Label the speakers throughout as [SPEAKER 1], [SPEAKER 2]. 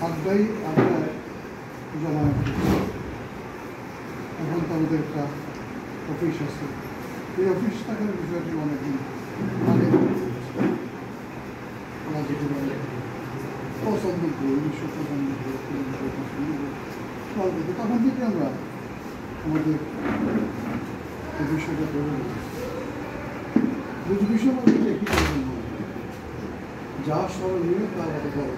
[SPEAKER 1] আড্ডাই আড্ডায় জমায়েত হয়েছে। এখন তাদের একটা অফিস আছে, এই অফিস থাকার বিষয়টি অনেকদিন আগে যেটি বলে 1995 তখন থেকে আমরা আমাদের এই বিষয়টা করে রেখেছি। দুটি বিষয় মধ্যে একই করবেন যা স্মরণীয় তা আমাদের বড়,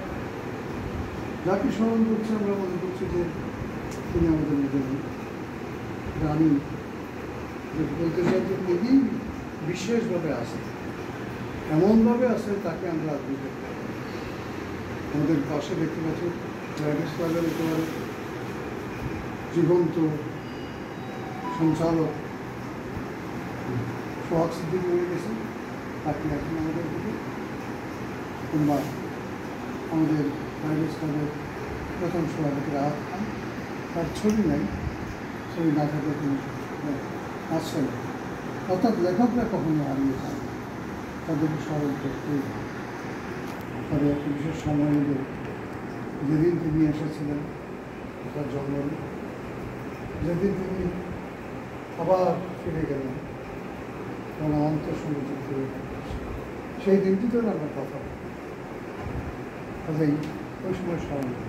[SPEAKER 1] যাকে স্মরণ করছে আমরা মনে করছি যে তিনি আমাদের মধ্যে রানী বলতে চাই যে তিনি বিশেষভাবে আসেন, এমনভাবে আসেন তাকে আমরা দিতে পারি। আমাদের পাশে দেখতে পাচ্ছি রাইডার্স ক্লাবের একেবারে জীবন্ত সঞ্চালক সোহাগ সিদ্দিক হয়ে গেছেন, তাকে এখন আমাদের দিকে, কিংবা আমাদের রাইডার্স ক্লাবের প্রথম সভাপতি রাহাত খান, তার ছবি নাই, ছবি না থাকলে তিনি আসছেন। অর্থাৎ লেখকরা কখনো হারিয়ে যান, তাদেরকে স্মরণ করতেই তবে একটা বিশেষ সময় হলে যেদিন তিনি এসেছিলেন তার জন্মদিন, যেদিন তিনি আবার ফিরে গেলেন এবং আমাদের সঙ্গে যুক্ত হয়ে সেই দিনটিতেও আমরা কথা বলি, কাজেই ওই সময় স্মরণ